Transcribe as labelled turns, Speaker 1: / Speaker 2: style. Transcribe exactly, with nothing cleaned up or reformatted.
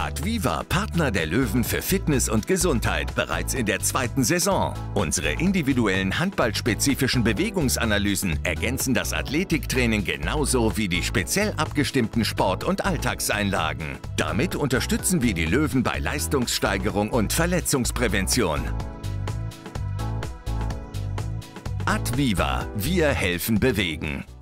Speaker 1: Adviva, Partner der Löwen für Fitness und Gesundheit, bereits in der zweiten Saison. Unsere individuellen handballspezifischen Bewegungsanalysen ergänzen das Athletiktraining genauso wie die speziell abgestimmten Sport- und Alltagseinlagen. Damit unterstützen wir die Löwen bei Leistungssteigerung und Verletzungsprävention. Adviva, wir helfen bewegen.